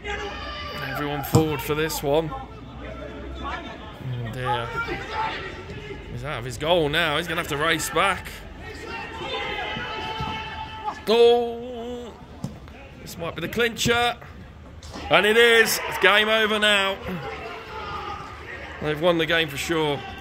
Everyone forward for this one. Oh dear. He's out of his goal now. He's going to have to race back. Oh! This might be the clincher. And it is. It's game over now. They've won the game for sure.